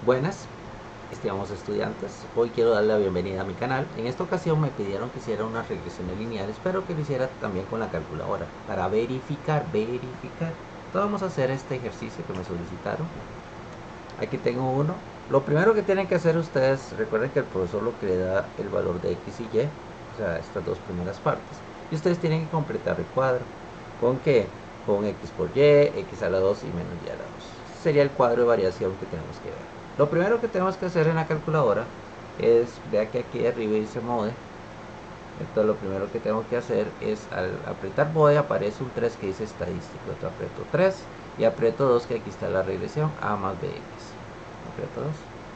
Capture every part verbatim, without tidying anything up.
Buenas, estimados estudiantes. Hoy quiero darle la bienvenida a mi canal. En esta ocasión me pidieron que hiciera unas regresiones lineales, pero que lo hiciera también con la calculadora para verificar, verificar. Entonces vamos a hacer este ejercicio que me solicitaron. Aquí tengo uno. Lo primero que tienen que hacer ustedes, recuerden que el profesor lo que le da el valor de X y Y, o sea, estas dos primeras partes. Y ustedes tienen que completar el cuadro. ¿Con qué? Con X por Y, X a la dos y menos Y a la dos. Sería el cuadro de variación que tenemos que ver. Lo primero que tenemos que hacer en la calculadora es, vea que aquí arriba dice mode. Entonces lo primero que tengo que hacer es, al apretar mode aparece un tres que dice estadístico. Entonces aprieto tres y aprieto dos, que aquí está la regresión A más B X. Aprieto dos.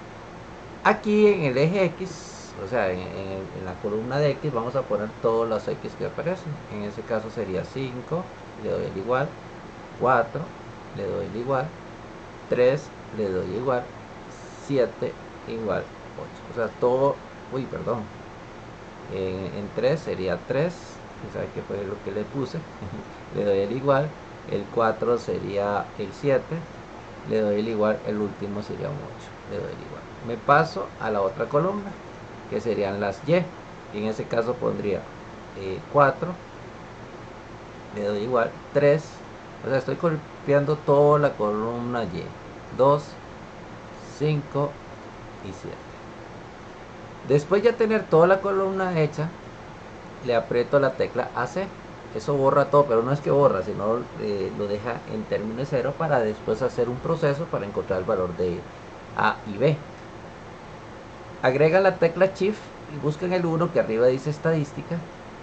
Aquí en el eje X, o sea en, en, en la columna de X, vamos a poner todos los X que aparecen. En ese caso sería cinco, le doy el igual, cuatro, le doy el igual, tres, le doy igual, siete igual ocho. O sea, todo, uy, perdón. En, en tres sería tres, ¿sabe qué fue lo que le puse? Le doy el igual, el cuatro sería el siete, le doy el igual, el último sería un ocho, le doy el igual. Me paso a la otra columna, que serían las Y, y en ese caso pondría eh, cuatro, le doy igual, tres, o sea, estoy copiando toda la columna Y, dos, cinco y siete. Después de tener toda la columna hecha, le aprieto la tecla A C. Eso borra todo, pero no es que borra, sino eh, lo deja en término de cero para después hacer un proceso para encontrar el valor de A y B. Agrega la tecla Shift y buscan el uno que arriba dice estadística.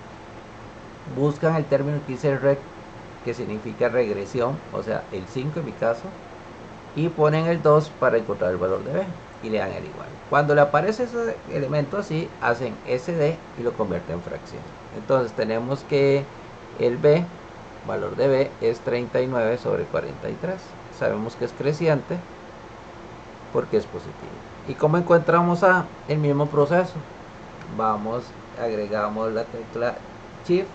Buscan el término que dice reg, que significa regresión, o sea, el cinco en mi caso. Y ponen el dos para encontrar el valor de B y le dan el igual. Cuando le aparece ese elemento así, hacen S D y lo convierten en fracción. Entonces tenemos que el B, valor de B, es treinta y nueve sobre cuarenta y tres. Sabemos que es creciente porque es positivo. ¿Y cómo encontramos A? El mismo proceso. Vamos, agregamos la tecla Shift,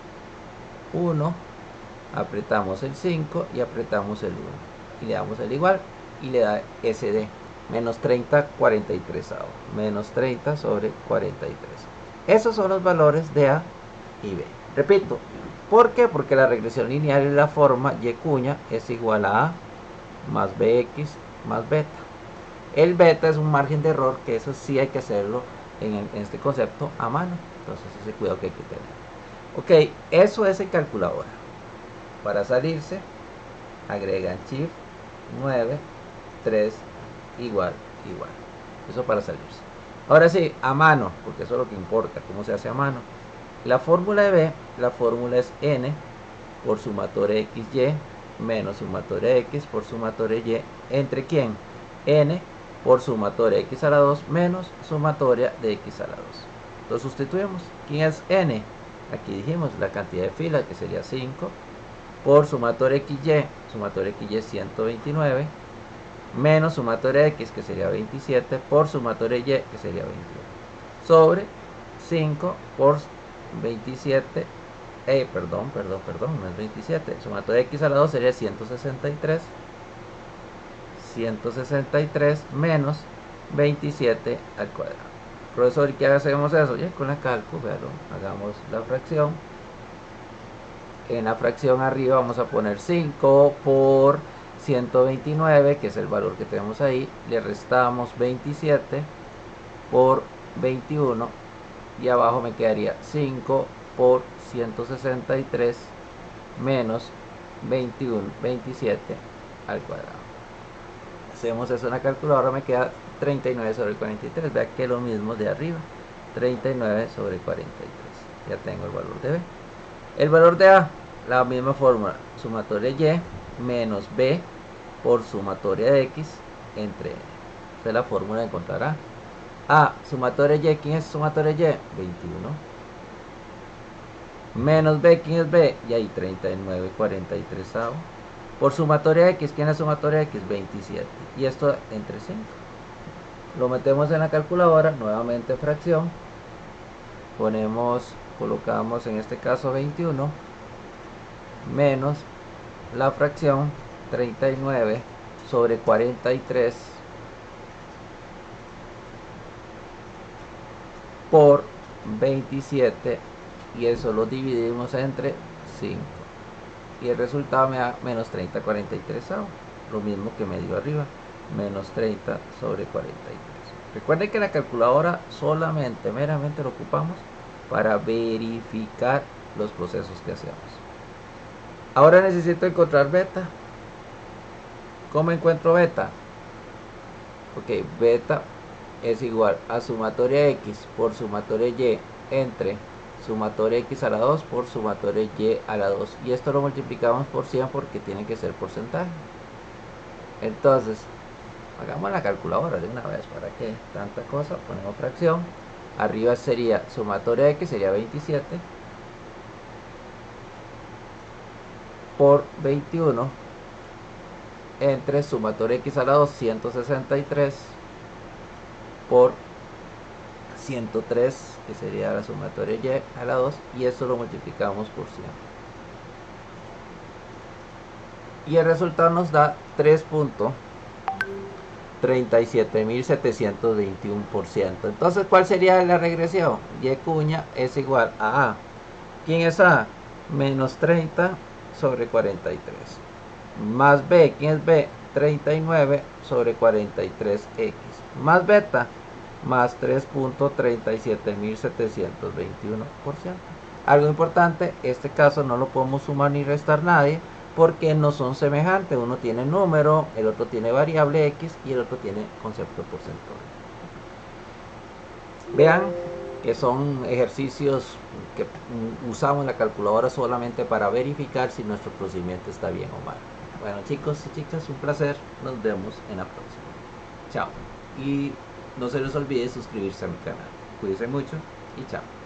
uno, apretamos el cinco y apretamos el uno. Y le damos el igual y le da S D, menos treinta, cuarenta y tres, menos treinta sobre cuarenta y tres. Esos son los valores de A y B. Repito, ¿por qué? Porque la regresión lineal es la forma Y cuña es igual a A más B X más beta. El beta es un margen de error, que eso sí hay que hacerlo en, el, en este concepto a mano. Entonces ese cuidado que hay que tener. Ok, eso es en calculadora. Para salirse, agregan Shift nueve, tres, igual, igual. Eso para salirse. Ahora sí, a mano, porque eso es lo que importa, cómo se hace a mano. La fórmula de B, la fórmula es N por sumatoria X Y menos sumatoria X por sumatoria Y. ¿Entre quién? N por sumatoria X a la dos menos sumatoria de X a la dos. Entonces sustituimos. ¿Quién es N? Aquí dijimos la cantidad de filas, que sería cinco, por sumatoria X Y, sumatoria X Y ciento veintinueve, menos sumatoria X, que sería veintisiete, por sumatoria Y, que sería veintiuno, sobre cinco por veintisiete, eh, perdón, perdón, perdón, no es veintisiete, sumatoria X a la dos sería ciento sesenta y tres, ciento sesenta y tres menos veintisiete al cuadrado. Profesor, ¿y qué hacemos eso? Ya con la cálculo, vean, hagamos la fracción. En la fracción arriba vamos a poner cinco por ciento veintinueve, que es el valor que tenemos ahí, le restamos veintisiete por veintiuno y abajo me quedaría cinco por ciento sesenta y tres menos veintiuno, veintisiete al cuadrado. Hacemos eso en la calculadora, me queda treinta y nueve sobre cuarenta y tres. Vea que es lo mismo de arriba, treinta y nueve sobre cuarenta y tres. Ya tengo el valor de B. El valor de A, la misma fórmula, sumatoria Y menos B por sumatoria de X entre N. Esa es la fórmula de encontrar A. A, sumatoria Y, ¿quién es sumatoria Y? veintiuno. Menos B, ¿quién es B? Y ahí treinta y nueve, cuarenta y tres. Por sumatoria X, ¿quién es sumatoria X? veintisiete. Y esto entre cinco. Lo metemos en la calculadora, nuevamente fracción. Ponemos, colocamos en este caso veintiuno menos la fracción treinta y nueve sobre cuarenta y tres por veintisiete, y eso lo dividimos entre cinco. Y el resultado me da menos treinta cuarenta y tres, lo mismo que me dio arriba, menos treinta sobre cuarenta y tres. Recuerden que la calculadora solamente, meramente lo ocupamos para verificar los procesos que hacemos. Ahora necesito encontrar beta. ¿Cómo encuentro beta? Ok, beta es igual a sumatoria X por sumatoria Y entre sumatoria X a la dos por sumatoria Y a la dos. Y esto lo multiplicamos por cien porque tiene que ser porcentaje. Entonces, hagamos la calculadora de una vez. ¿Para qué tanta cosa? Ponemos fracción. Arriba sería sumatoria X, sería veintisiete. Por veintiuno. Entre sumatoria X a la dos, ciento sesenta y tres. Por ciento tres, que sería la sumatoria Y a la dos, y esto lo multiplicamos por cien. Y el resultado nos da tres punto treinta y siete mil setecientos veintiuno por ciento. Entonces, ¿cuál sería la regresión? Y cuña es igual a A. ¿Quién es A? Menos treinta sobre cuarenta y tres. Más B. ¿Quién es B? treinta y nueve sobre cuarenta y tres X. Más beta, más tres punto treinta y siete mil setecientos veintiuno por ciento. Algo importante, este caso no lo podemos sumar ni restar nadie porque no son semejantes. Uno tiene número, el otro tiene variable X y el otro tiene concepto porcentual. Vean que son ejercicios que usamos la calculadora solamente para verificar si nuestro procedimiento está bien o mal. Bueno, chicos y chicas, un placer. Nos vemos en la próxima. Chao. Y no se les olvide suscribirse a mi canal. Cuídense mucho y chao.